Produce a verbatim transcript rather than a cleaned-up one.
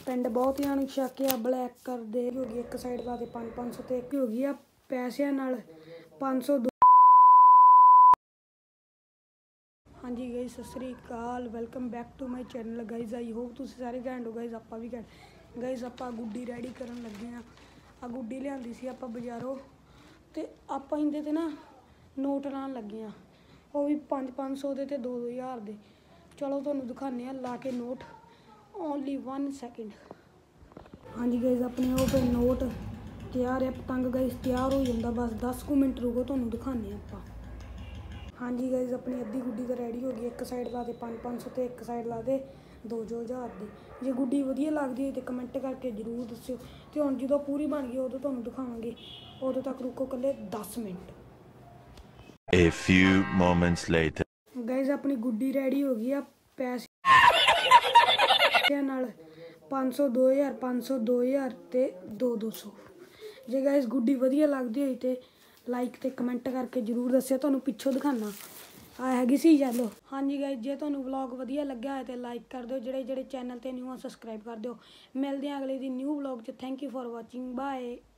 पिंड बहुत ही शक आ ब्लैक कर दे होगी एक साइड ला दे पाँच पाँच सौ तो एक हो गई आ पैसों नाल पाँच सौ दो। हाँ जी गाइस सत श्री अकाल welcome back to my channel guys. I hope तुम सारे घैंट हो गाइस। आप भी घैंट गाइस। आप गुड्डी रेडी करन लगे हाँ। आ गुड्डी लियांदी सी आपां बाजारों ते आपां इहदे ते ना नोट लाण लगे हाँ। वो भी पाँच पाँच सौ के दो दो हज़ार के। चलो तुहानूं दिखाने ला के नोट ओनली वन सैकेंड। हाँ जी गाइस अपने वो पे नोट तैयार है। पतंग गाइस तैयार हो जाता बस दस कु मिनट रुको तुहानूं दिखाने आपां। हाँ जी गाइस अपनी अद्धी गुड्डी तो रेडी हो गई। एक साइड ला दे पाँच पाँच सौ तो एक साइड ला दे दो दो हज़ार की। जे गुड्डी वधिया लगदी है तो कमेंट करके जरूर दस्सिओ। ते हुण जदों पूरी बन गई उदों तुहानूं दिखावांगे। उदों तक रुको कल्ले दस मिनट। A few moments later guys अपनी गुड्डी रेडी हो गई आ पैसे नाल पाँच सौ दो हज़ार पाँच सौ दो हज़ार ते दो दो सौ। जे गाइस गुड्डी वधिया लगदी होई ते लाइक ते कमेंट करके जरूर दस्सिओ। तुहानूं पिछों दिखाना आ हैगी सी येलो। हाँ जी गाइस जे तुहानूं व्लॉग वधिया लग्या है तो लाइक कर दिओ। ਜਿਹੜੇ ਜਿਹੜੇ चैनल ते न्यू सब्सक्राइब कर दिओ। मिलदे हैं अगले दिन न्यू व्लॉग च। Thank you for watching bye.